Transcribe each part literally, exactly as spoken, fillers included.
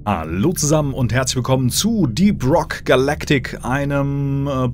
Hallo zusammen und herzlich willkommen zu Deep Rock Galactic, einem äh,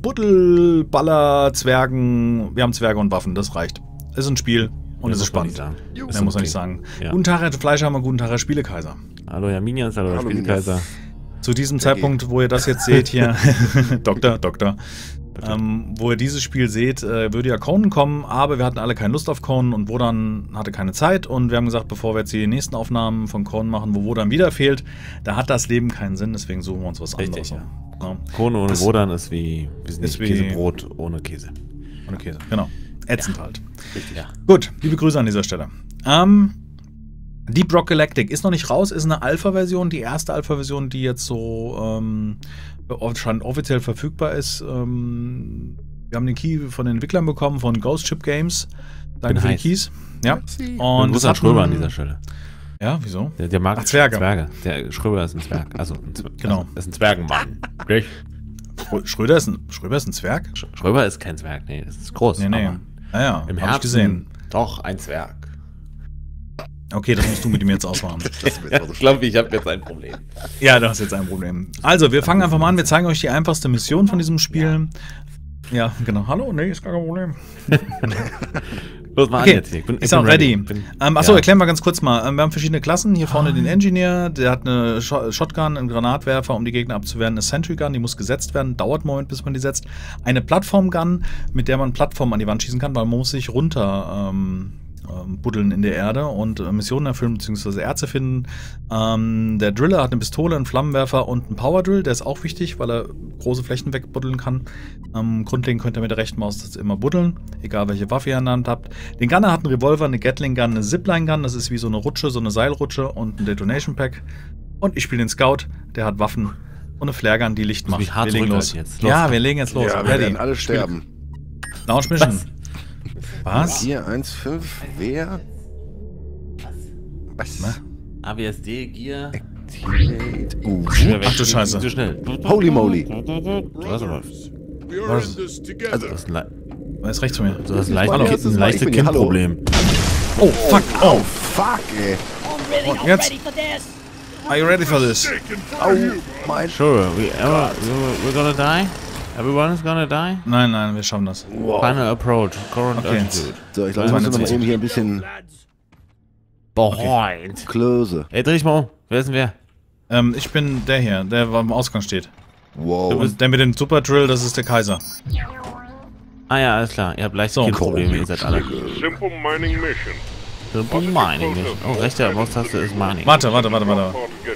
Buddelballer-Zwergen. Wir haben Zwerge und Waffen, das reicht. Es ist ein Spiel und ja, es ist spannend. Mehr muss man nicht sagen. Ja. Guten Tag, Herr Fleischhammer, guten Tag, Herr Spielekaiser. Hallo, Herr Minions, hallo, Herr Spielekaiser. Zu diesem Zeitpunkt, wo ihr das jetzt seht hier, Doktor, Doktor, ähm, wo ihr dieses Spiel seht, äh, würde ja Conan kommen, aber wir hatten alle keine Lust auf Conan und Wodan hatte keine Zeit und wir haben gesagt, bevor wir jetzt die nächsten Aufnahmen von Conan machen, wo Wodan wieder fehlt, da hat das Leben keinen Sinn, deswegen suchen wir uns was anderes. Richtig, ja. Ja. Conan ohne das Wodan ist wie, ist wie Käsebrot ohne Käse. Ohne Käse, genau. Ätzend ja. halt. Richtig, ja. Gut, liebe Grüße an dieser Stelle. Ähm, Deep Rock Galactic ist noch nicht raus, ist eine Alpha-Version, die erste Alpha-Version, die jetzt so ähm, offiziell verfügbar ist. Ähm, wir haben den Key von den Entwicklern bekommen, von Ghost Ship Games. Danke für die Keys. Ja. Und das hat Schröber an dieser Stelle. Ja, wieso? Der, der mag Ach, Zwerge. Zwerge. Der Schröber ist ein Zwerg. Also, ein Zwerg. Genau. Also, ist ein Zwergenmann. Okay. Schröder ist ein, Schröber ist ein Zwerg? Schröber ist kein Zwerg, nee, das ist groß. Nee, nee. Naja, im hab Herzen ich gesehen. Doch, ein Zwerg. Okay, das musst du mit ihm jetzt ausmachen. Ich glaube, ich habe jetzt ein Problem. Ja, du hast jetzt ein Problem. Also, wir fangen einfach mal an. Wir zeigen euch die einfachste Mission von diesem Spiel. Ja, ja genau. Hallo? Nee, ist gar kein Problem. Los mal okay, an jetzt. Ich bin, ich ist auch ready. Bin, ähm, achso, ja. erklären wir ganz kurz mal. Ähm, wir haben verschiedene Klassen. Hier vorne ah. den Engineer, der hat eine Shotgun, einen Granatwerfer, um die Gegner abzuwehren. Eine Sentry Gun, die muss gesetzt werden. Dauert einen Moment, bis man die setzt. Eine Plattform-Gun, mit der man Plattformen an die Wand schießen kann, weil man muss sich runter ähm, buddeln in der Erde und äh, Missionen erfüllen bzw. Erze finden. Ähm, der Driller hat eine Pistole, einen Flammenwerfer und einen Power Drill. Der ist auch wichtig, weil er große Flächen wegbuddeln kann. Ähm, grundlegend könnt ihr mit der rechten Maus das immer buddeln, egal welche Waffe ihr in der Hand habt. Den Gunner hat einen Revolver, eine Gatling Gun, eine Zipline Gun. Das ist wie so eine Rutsche, so eine Seilrutsche und ein Detonation Pack. Und ich spiele den Scout, der hat Waffen und eine Flare Gun, die Licht macht. Wir legen los. Jetzt. los. Ja, wir legen jetzt los. Ja, wir werden alle sterben. Launch Mission. Was? vier eins fünf, wer? Was? Na? A W S D, Gear. Activate. Uh. Ach du Scheiße. Zu schnell. Holy moly. Was aber? Was? Also, das ist ein Wer ist rechts von mir? so das leichte, ein leichtes Kindproblem. Oh, fuck. Oh, fuck, ey. Und jetzt? Are you ready for this? Oh, mein. Sure, we ever, we're gonna die? Everyone is gonna die? Nein, nein, wir schaffen das. Wow. Final approach, current Okay. altitude. So, ich glaube, wir müssen noch mal eben hier ein bisschen Point. close. Ey, dreh dich mal um. Wer ist denn wer? Ähm, ich bin der hier, der am Ausgang steht. Wow. Und der mit dem Super Drill, das ist der Kaiser. Ah ja, alles klar. Ihr habt leichte So. Kindprobleme, ihr seid alle. Simple mining mission. Simple Mining Mission. Oh, rechte Maustaste ist Mining. Warte, warte, warte, warte.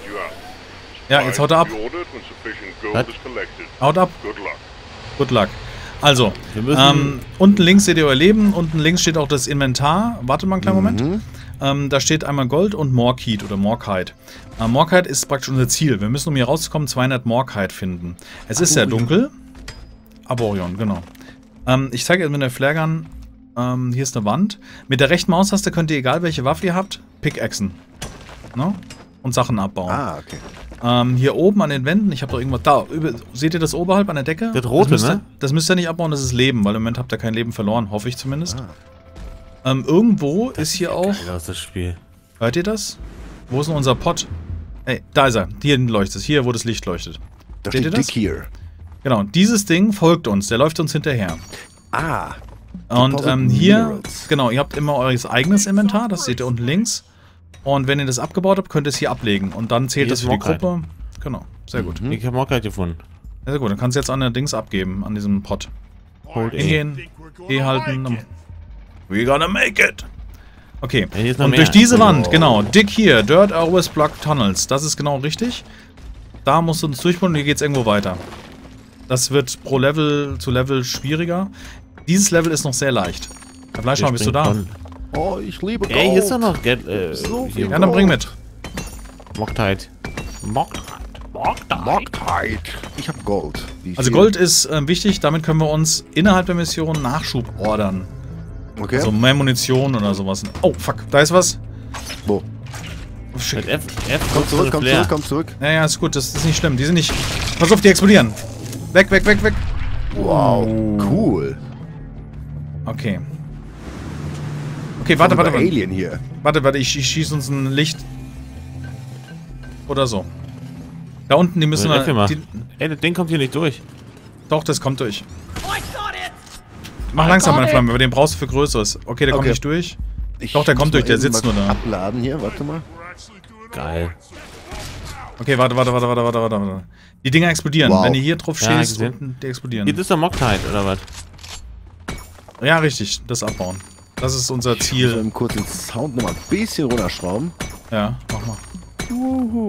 Ja, jetzt haut er ab. Was? Haut ab. Good luck. Good luck. Also, Wir müssen- ähm, unten links seht ihr euer Leben, unten links steht auch das Inventar. Warte mal einen kleinen Moment. Mhm. Ähm, da steht einmal Gold und Morkite oder Morkite. Äh, Morkite ist praktisch unser Ziel. Wir müssen, um hier rauszukommen, zweihundert Morkite finden. Es ist sehr dunkel. Arborion, genau. Ähm, ich zeige jetzt mit der Flare Gun. Ähm, hier ist eine Wand. Mit der rechten Maustaste könnt ihr, egal welche Waffe ihr habt, Pickaxen. Ne? Und Sachen abbauen. Ah, okay. Ähm, hier oben an den Wänden, ich habe doch irgendwas da. Über, seht ihr das oberhalb an der Decke? Das rote, müsst ihr, ne? Das müsst ihr nicht abbauen, das ist Leben, weil im Moment habt ihr kein Leben verloren, hoffe ich zumindest. Ah. Ähm, irgendwo ist hier auch. Geil aus das Spiel. Hört ihr das? Wo ist denn unser Pot? Ey, da ist er. Hier hinten leuchtet es. Hier, wo das Licht leuchtet. Da Seht ihr steht das? Dick hier. Genau, dieses Ding folgt uns. Der läuft uns hinterher. Ah. Und Deposit ähm, hier, Minerals. genau, ihr habt immer euer eigenes Inventar. Das seht ihr unten links. Und wenn ihr das abgebaut habt, könnt ihr es hier ablegen. Und dann zählt Hier das ist für die Morkite. Gruppe. Genau, sehr gut. Mhm. Ich hab Morkite gefunden. Ja, sehr gut, dann kannst du jetzt an der Dings abgeben, an diesem Pot. Hold E. Hingehen, E halten. dann- We're gonna make it! Okay, Ja, hier ist noch und mehr. durch diese Oh. Wand, genau, Dick hier, Dirt always block tunnels, das ist genau richtig. Da musst du uns durchbauen und hier geht's irgendwo weiter. Das wird pro Level zu Level schwieriger. Dieses Level ist noch sehr leicht. Herr Fleischmann, bist du da? Oh, ich liebe Gold. Ey, hier ist doch noch Get, äh, So hier, viel Ja, dann bring mit. Morkite. Morkite. Morkite. Loctite. Ich hab Gold. Wie Also viel? Gold ist äh, wichtig, damit können wir uns innerhalb der Mission Nachschub ordern. Okay. Also mehr Munition oder sowas. Oh, fuck, da ist was. Wo? Oh, shit. Mit F, F Komm zurück, komm zurück, komm zurück. Ja, ja, ist gut, das ist nicht schlimm. Die sind nicht... Pass auf, die explodieren. Weg, weg, weg, weg. Wow, cool. Okay. Okay, warte, warte, warte. Alien hier. Warte, warte, ich, ich schieße uns ein Licht. Oder so. Da unten, die müssen F wir... mal. Die, Ey, das Ding kommt hier nicht durch. doch, das kommt durch. Mach langsam, mein Flamme, aber den brauchst du für Größeres. Okay, der kommt Okay. nicht durch. Ich Doch, der muss kommt durch, mal der eben sitzt mal nur da. Abladen hier, warte mal. Geil. Okay, warte, warte, warte, warte, warte, warte, warte. Die Dinger explodieren. Wow. Wenn du hier drauf Ja, schießt, gesehen. unten, die explodieren. Hier ist der Mocktide, oder was? Ja, richtig, das abbauen. Das ist unser Ich muss Ziel. eben kurz den Sound nochmal ein bisschen runterschrauben. Ja, mach mal. Uhu.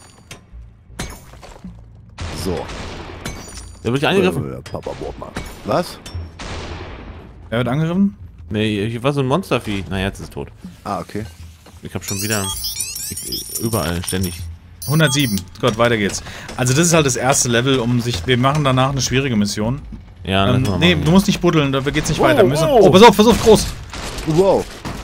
So. Der wird hier angegriffen. Äh, Papa Wortmann. Was? Wer wird angegriffen? Nee, hier war so ein Monstervieh. Na, jetzt ist es tot. Ah, okay. Ich hab schon wieder... Ich, überall, ständig. hundertsieben. Gott, weiter geht's. Also das ist halt das erste Level, um sich... Wir machen danach eine schwierige Mission. Ja, Ähm, lass mal nee, machen. du musst nicht buddeln, da geht's nicht Wow, weiter. Wir müssen, wow. oh, pass auf, pass auf, groß. Wow.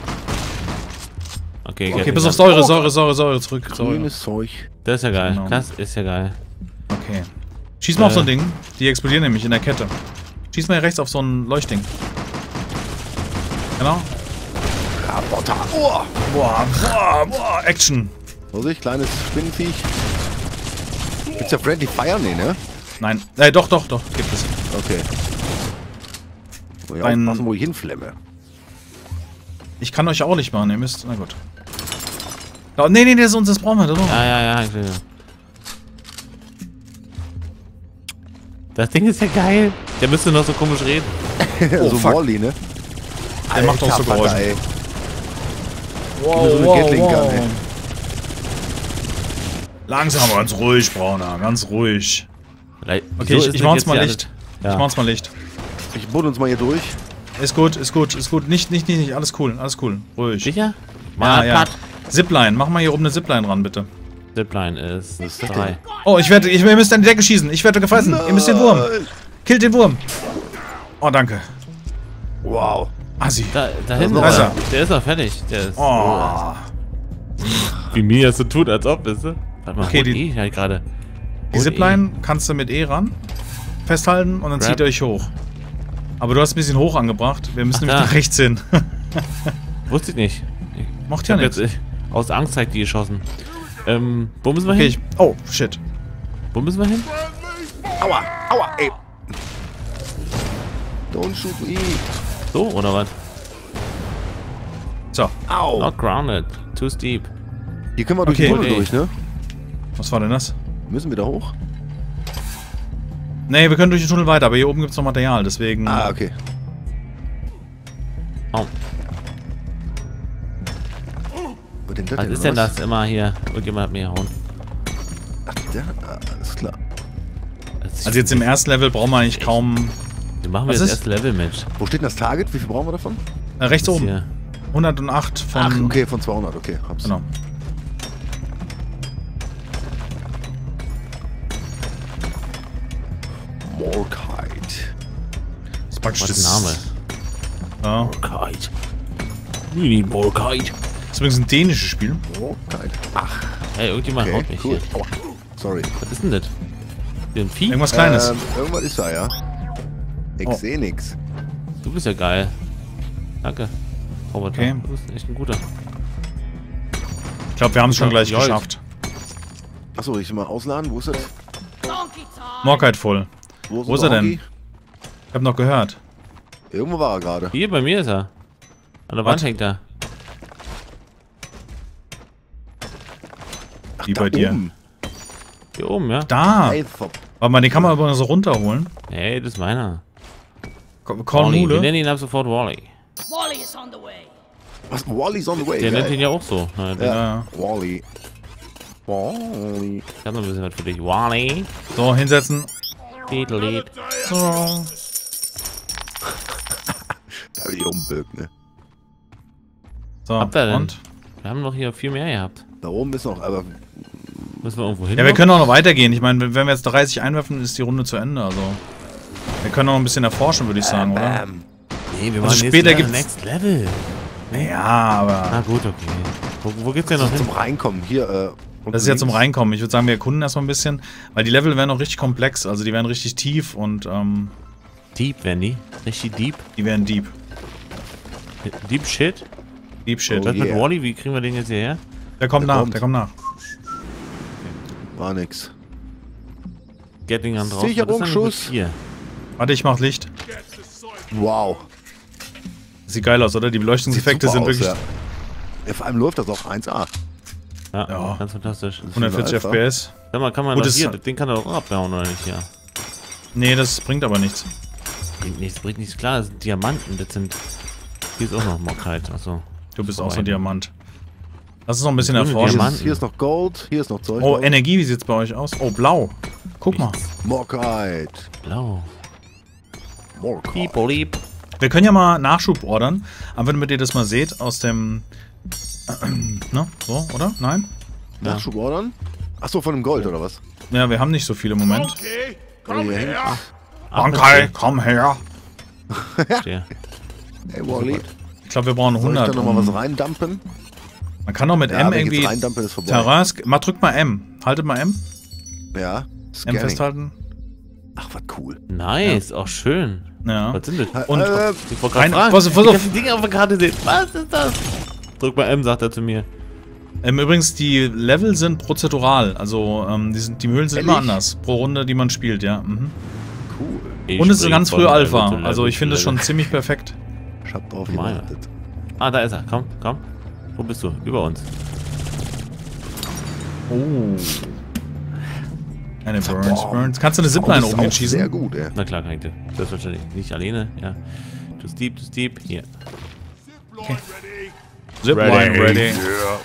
Okay, Okay, geil. pass auf, Säure, Säure, Säure, Säure, zurück. Säure. Grünes Zeug. Das ist ja geil. Genau. Das ist ja geil. Okay. Schieß mal auf Äh. so ein Ding. Die explodieren nämlich in der Kette. Schieß mal hier rechts auf so ein Leuchtding. Genau. Raboter. Oh. Boah, boah, boah, Action. Vorsicht, kleines Spinnenviech. Gibt's ja Friendly Fire? Nee, ne? Nein, äh, doch, doch, doch, gibt es. Okay. Muss ich Ein- aufpassen, wo ich hinflemme. Ich kann euch auch nicht machen, ihr müsst, na gut. Oh, nee, nee, das ist uns, das brauchen wir, das brauchen wir. Ja, ja, ja. Ich will. Das Ding ist ja geil. Der müsste noch so komisch reden. Oh, so fuck. Wally, ne? Der macht auch so Alter Vater, Geräusche. ey. Wow, so eine Gatling Gun, ey. Langsam, ganz ruhig, Brauner, ganz ruhig. Vielleicht- Okay, wieso ich, ist ich das mach uns jetzt mal hier Licht. alles- Ja. Ich mach uns mal Licht. Ich buddel uns mal hier durch. Ist gut, ist gut, ist gut. Nicht, nicht, nicht, nicht. Alles cool, alles cool. Ruhig. Sicher? Ja, Mal ja. platt. Zipline, mach mal hier oben eine Zipline ran, bitte. Zipline ist Was ist das drei. denn? Oh, ich werde, ich, ihr müsst an die Decke schießen. Ich werde gefressen. Ihr müsst den Wurm. Killt den Wurm. Oh, danke. Wow. Assi. Da, da hinten. noch einer. Der, der ist noch fertig. Der ist. Oh. Wie mir das so tut, als ob, weißt du? Warte mal, Okay, okay, die- die halt gerade. Die Zipline kannst du mit E ran festhalten und dann Grab. zieht ihr euch hoch. Aber du hast ein bisschen hoch angebracht. Wir müssen Ach, nämlich da. nach rechts hin. Wusste ich nicht. Ich Macht ja hab nichts. jetzt äh, aus Angst halt die geschossen. Ähm, wo müssen wir Okay, hin? ich, oh, shit. Wo müssen wir hin? Aua, aua, ey. Don't shoot me. So, oder was? So, Au. Not grounded. Too steep. Hier können wir durch Okay. den Tunnel Okay. durch, ne? was war denn das? Müssen wir da hoch? Nee, wir können durch den Tunnel weiter, aber hier oben gibt es noch Material, deswegen... Ah, okay. Oh, Was, denn das was denn, ist denn was? das immer hier? Irgendjemand hat mir gehauen. Ach, der? Ah, alles klar. Das Also jetzt im ersten Level brauchen wir eigentlich kaum... Wie machen wir Was das ist? erste Level mit? Wo steht denn das Target? Wie viel brauchen wir davon? Äh, rechts Das oben. hier. hundertacht von... Ach, okay, von zweihundert, okay. Hab's. Genau. Morkite. Das ist praktisch Was das... ist Name? Ja. Morkite. We need Morkite. Das ist übrigens ein dänisches Spiel. Morkite. Ach, Hey, irgendjemand okay, haut mich cool. hier. Aua. Sorry. Was ist denn das? Hier ein Vieh? Irgendwas Kleines. Ähm, irgendwas ist da, ja. Ich Oh. seh nix. Du bist ja geil. Danke. Roboter. Okay. Du bist echt ein guter. Ich glaube, wir haben es schon gleich Ja, geschafft. Achso, ich mal ausladen. Wo ist das? Morkite voll. Wo ist unser er denn? Honky? Ich hab noch gehört. Irgendwo war er gerade. Hier, bei mir ist er. An der Wand Was? hängt er. Wie bei dir. Oben. Hier oben, ja? Da! Ey, ver- Warte mal, den kann man aber so runterholen. Hey, das ist meiner. Korn Wally. Wir Mule. nennen ihn ab sofort Wally. Wally is on the way. Was? Wally's on the way. Der nennt geil. ihn ja auch so. Na, der- Ja. Ja. Wally. Wally. Ich hab noch ein bisschen was für dich. Wally. So, hinsetzen. Lied. So. Da bin ich umbögt, ne? So, Habt ihr denn? und? Wir haben noch hier viel mehr gehabt. Da oben ist noch, aber Müssen wir irgendwo hin? Ja, wir noch? können auch noch weitergehen. Ich meine, wenn wir jetzt dreißig einwerfen, ist die Runde zu Ende. Also, wir können auch noch ein bisschen erforschen, würde ich sagen, oder? ähm, Nee, wir Also machen später jetzt gibt's- Next Level. Ja, aber Na gut, okay. Wo, wo geht's denn noch hin? zum Reinkommen. Hier, äh. unten das ist ja zum links. Reinkommen. Ich würde sagen, wir erkunden erstmal ein bisschen, weil die Level werden auch richtig komplex. Also, die werden richtig tief und ähm, Deep, werden die. Richtig deep. die werden deep. Deep Shit. Deep Shit. Oh Was mit yeah. Wally? Wie kriegen wir den jetzt hierher? Der kommt Der nach, kommt. der kommt nach. War nix. Gatling drauf. Sicherungsschuss. Hier. Warte, ich mach Licht. Wow. Sieht geil aus, oder? Die Beleuchtungseffekte sind aus, wirklich ja. Ja, vor allem läuft das auch eins A. Ja, Ja. ganz fantastisch. hundertvierzig F P S. Sag mal, kann man Gut, das das- hier, den kann er doch auch abhauen, oder nicht? Ja. Nee, das bringt aber nichts. Bringt nichts, bringt nichts. Klar, das sind Diamanten, das sind... Hier ist auch noch Mockheit, achso. Du bist So auch so ein- ein Diamant. Lass uns noch ein bisschen Grüne erforschen. Hier Diamanten. ist, hier ist noch Gold, hier ist noch Zeug. Oh, drauf. Energie, wie sieht's bei euch aus? Oh, blau. Guck mal. Morkite. Blau. Morkite. Lieb, oh lieb. Wir können ja mal Nachschub ordern. Aber damit ihr das mal seht, aus dem... ne? So, oder? Nein? Nachschub ordern? Achso, von dem Gold, oder was? Ja, wir haben nicht so viele im Moment. Okay, Oh, come hier hängt- here. Okay, komm her. Der. Hey, Wally. Ich glaube, wir brauchen Soll ich hundert. da nochmal was um- reindumpen? Man kann doch mit Ja, M wenn ich irgendwie... jetzt reindumpe, ist vorbei. Terrain... Mal drückt mal M. Haltet mal M. Ja. M Scanning. festhalten. Ach, was cool. Nice, auch schön. Ja. Was sind das? Und- äh, Ich wollte gerade Ein- fragen, pass auf, pass die auf. ganzen Dinge auf der Karte sehen. Was ist das? Drück mal M, sagt er zu mir. Ähm, übrigens, die Level sind prozedural. Also, ähm, die, sind, die Höhlen sind immer Ehrlich? anders. Pro Runde, die man spielt, ja. Mhm. cool. Ich Und es ist spring ganz von früh Level Alpha. zu Level Also, ich zu finde es Level. schon ziemlich perfekt. Ich hab drauf Meine. gewartet. Ah, da ist er. Komm, komm. Wo bist du? Über uns. Oh. Eine Burns, Boah. Burns. Kannst du eine Oh, Zipline das ist oben auch sehr schießen? gut, ey. Na klar, kann ich das. Selbstverständlich. Nicht alleine, ja. Too steep, too steep. Hier. Zipline ready. Zipline ready.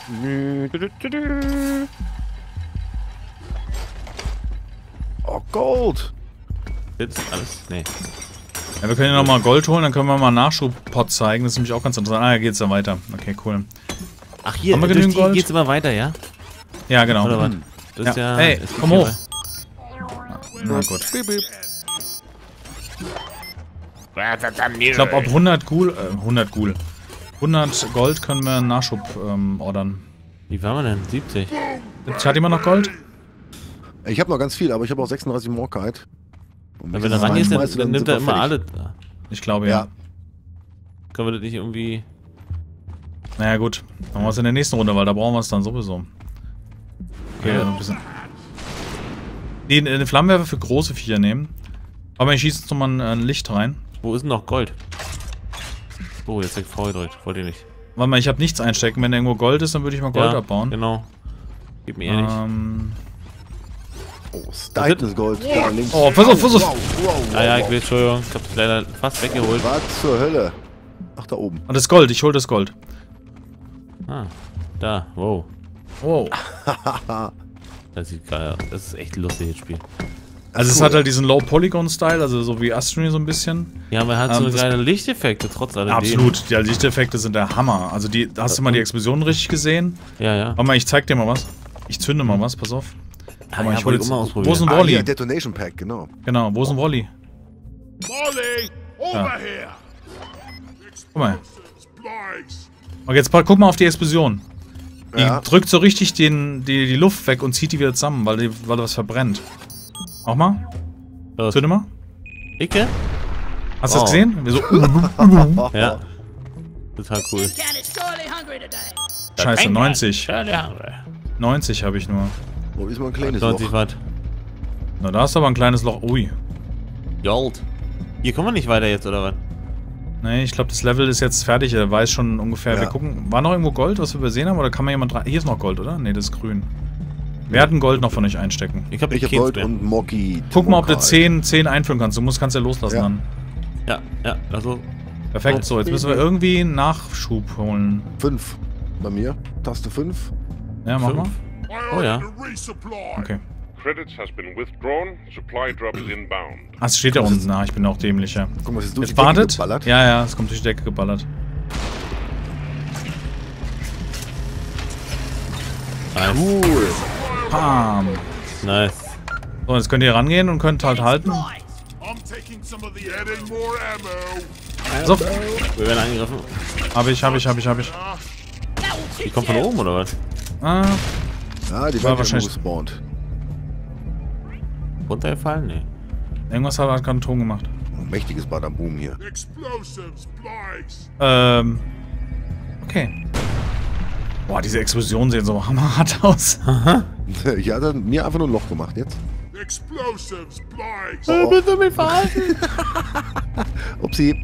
Oh, Gold. Sitzt alles. Nee. Ja, wir können ja nochmal Gold holen, dann können wir mal Nachschubpot zeigen. Das ist nämlich auch ganz interessant. Ah, ja, geht's dann weiter. Okay, cool. Ach, hier. Haben wir durch genügend die Gold? geht's immer weiter, ja? Ja, genau. Oder was? Das ist Ja. ja... Hey, es gibt komm hier hoch. was- Na gut. Bip, bip. Ich glaube, ab hundert Ghoul, äh, hundert Ghoul. hundert Gold können wir einen Nachschub ähm, ordern. Wie waren wir denn? siebzig. Hat jemand noch Gold? Ich habe noch ganz viel, aber ich habe auch sechsunddreißig Morkite. Und Wenn ich er das rangehst, dann, reinschmeiße, dann nimmt sind er wir immer fertig. alle. Ich glaube, ja. Ja. Können wir das nicht irgendwie... Naja, gut. Dann machen wir es in der nächsten Runde, weil da brauchen wir es dann sowieso. Okay, Ja. ein bisschen. Nee, eine Flammenwerfer für große Viecher nehmen. Aber ich schieße jetzt nochmal ein, ein Licht rein. Wo ist denn noch Gold? Oh, jetzt hab ich V gedrückt. Wollte ich nicht. Warte mal, ich habe nichts einstecken. Wenn irgendwo Gold ist, dann würde ich mal Gold ja, abbauen. genau. Gib mir ehrlich. Ähm, Oh, da hinten ist Gold. Da links. Oh, pass auf, pass auf. Wow, wow, wow, Ah ja, ich wow. will, Entschuldigung. Ich hab das leider fast weggeholt. Was zur Hölle? Ach, da oben. und das Gold, ich hole das Gold. Ah, da. Wow. Wow. Das sieht geil aus. Das ist echt ein lustiges Spiel. Also es cool. hat halt diesen Low-Polygon-Style, also so wie Astro so ein bisschen. Ja, aber er hat Ähm, so eine das- kleine Lichteffekte, trotz alledem. Absolut, die Lichteffekte sind der Hammer. Also die, hast du mal die Explosion richtig gesehen? Ja, ja. Warte mal, ich zeig dir mal was. Ich zünde mal was, pass auf. Warte mal, ja, ich hol wollte jetzt, ich auch mal wo ausprobieren. ist ein Ah, Wally? hier, Detonation Pack, genau. Genau, wo ist ein Wally? Molly, over here. Guck mal. Splice. Und jetzt pa- guck mal auf die Explosion. Die Ja. drückt so richtig den, die, die Luft weg und zieht die wieder zusammen, weil, die, weil was verbrennt. Auch mal? Los. Zünde mal. Icke? Hast du Oh. das gesehen? Wir so, Ja. Total cool. Cat is surely hungry today. Scheiße, neunzig. Ja, neunzig habe ich nur. Wo ist mal ein kleines neunzig Loch? Watt. Na, da ist aber ein kleines Loch. Ui. Gold. Hier kommen wir nicht weiter jetzt, oder was? Nee, ich glaube, das Level ist jetzt fertig. Er weiß schon ungefähr. Ja. Wir gucken. War noch irgendwo Gold, was wir übersehen haben? Oder kann man jemand rein? Hier ist noch Gold, oder? Nee, das ist grün. Wer hat ein Gold noch von euch einstecken? Ich hab Ich hab keins Gold mehr. und Moki. Guck mal, ob du Morkite. zehn, zehn einfüllen kannst. Du musst, kannst ja loslassen Ja. dann. Ja, ja, also. Perfekt, so, jetzt müssen wir irgendwie einen Nachschub holen. Fünf. Bei mir. Taste fünf. Ja, mach mal. Fünf. I Oh, ja. ordered a resupply. Okay. Credits has been withdrawn. Supply drop is inbound. Ah, es steht da unten. Na, ich bin auch dämlicher. Guck mal, es ist durch Jetzt die Decke wartet. geballert. Ja, ja, es kommt durch die Decke geballert. Nice. Cool. Bam. Nice. So, jetzt könnt ihr rangehen und könnt halt halten. I'm taking some of the adding more ammo. So, Wir werden angegriffen. hab ich, hab ich, hab ich, hab ich. Die kommt von oben, oder was? Ah, Ja, die War war wahrscheinlich wahrscheinlich- gespawnt. Runtergefallen? Nee. irgendwas hat halt gerade einen Ton gemacht. Ein mächtiges Badaboom hier. Explosive splice. Ähm. Okay. Boah, diese Explosionen sehen so hammerhart aus. Ich hatte mir einfach nur ein Loch gemacht jetzt. Explosives, please. Oh. Willst du mich verarschen? Upsi.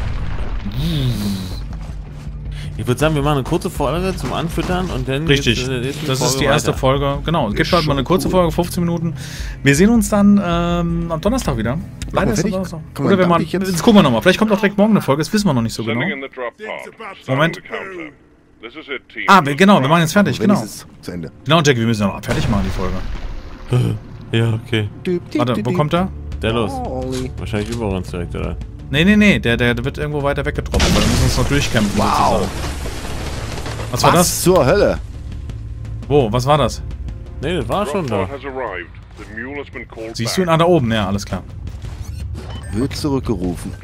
Ich würde sagen, wir machen eine kurze Folge zum Anfüttern und dann... Richtig, das ist die erste Folge. Genau, es gibt halt mal eine kurze Folge, fünfzehn Minuten. Wir sehen uns dann ähm, am Donnerstag wieder. Leider ist es Donnerstag. Oder wir machen, jetzt, jetzt gucken wir nochmal. Vielleicht kommt auch direkt morgen eine Folge, das wissen wir noch nicht so genau. Moment. Ah, wir, genau, wir machen jetzt fertig, genau. Zu Ende. Genau, Jack, wir müssen noch fertig machen, die Folge. Ja, okay. Warte, wo kommt er? Der los. Wahrscheinlich über uns direkt, oder? Nee, nee, nee, der, der wird irgendwo weiter weggetroffen, weil wir müssen uns noch durchkämpfen. Wow. Sozusagen. Was war Was das? zur Hölle? Wo, was war das? Nee, das war schon da. Siehst du ihn? Ah, da oben, ja, alles klar. Wird zurückgerufen.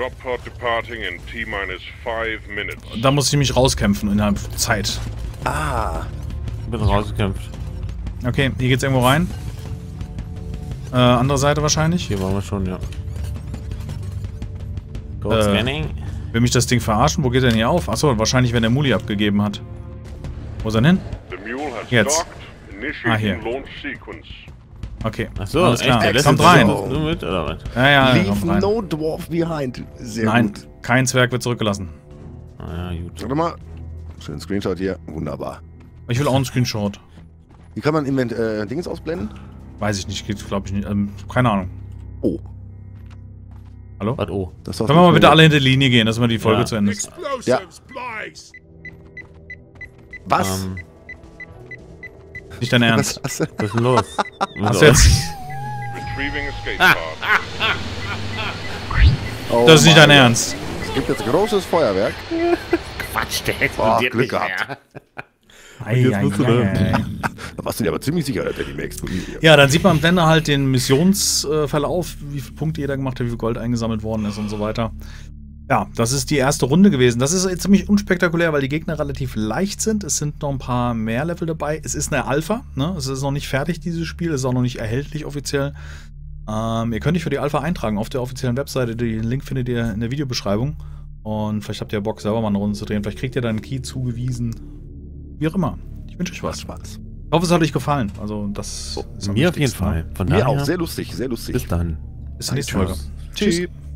Da muss ich mich rauskämpfen innerhalb von Zeit. Ah. Ich bin rausgekämpft. Okay, hier geht's irgendwo rein. Äh, andere Seite wahrscheinlich. Hier waren wir schon, ja. Go Äh, Scanning. Will mich das Ding verarschen? Wo geht denn hier auf? Achso, wahrscheinlich, wenn der Muli abgegeben hat. Wo ist er denn hin? Jetzt. Ah, hier. Okay. Achso, alles klar. echt? Der Kommt lässt rein. uns nur mit, oder was? Ja, ja, Leave kommt rein. no dwarf behind. Sehr Nein, gut. kein Zwerg wird zurückgelassen. Ah, ja, gut. Warte mal. Schönen Screenshot hier. Wunderbar. Ich will auch einen Screenshot. Wie kann man Invent äh, Dings ausblenden? Weiß ich nicht, geht glaube ich nicht. Ähm, keine Ahnung. Oh. Hallo? Was, oh. Das war's. Können wir mal bitte alle hinter die Linie gehen, dass wir die Folge Ja. zu Ende ist. Ja. please. Was? Ähm, Nicht dein Ernst. Was hast du? was ist denn los? Hast du jetzt... Oh Das ist nicht dein mein Gott. Ernst. Es gibt jetzt großes Feuerwerk. Quatsch, der Oh, explodiert Glück nicht gehabt. mehr. Ei, jetzt ei, musst du ei, da- ei. Da warst du dir aber ziemlich sicher, dass der nicht mehr explodiert. Ja, dann sieht man am Blender halt den Missionsverlauf, wie viele Punkte jeder gemacht hat, wie viel Gold eingesammelt worden ist und so weiter. Ja, das ist die erste Runde gewesen. Das ist ziemlich unspektakulär, weil die Gegner relativ leicht sind. Es sind noch ein paar mehr Level dabei. Es ist eine Alpha, ne? Es ist noch nicht fertig, dieses Spiel. Es ist auch noch nicht erhältlich offiziell. Ähm, ihr könnt euch für die Alpha eintragen auf der offiziellen Webseite. Den Link findet ihr in der Videobeschreibung. Und vielleicht habt ihr Bock, selber mal eine Runde zu drehen. Vielleicht kriegt ihr dann einen Key zugewiesen. Wie auch immer. Ich wünsche euch was. Spaß. Ich hoffe, es hat euch gefallen. Also, das ist am Mir auf jeden wichtigsten. Fall. Von Mir daher, auch. Sehr lustig, sehr lustig. bis dann. Bis zur nächsten Folge. Tschüss. Tschüss.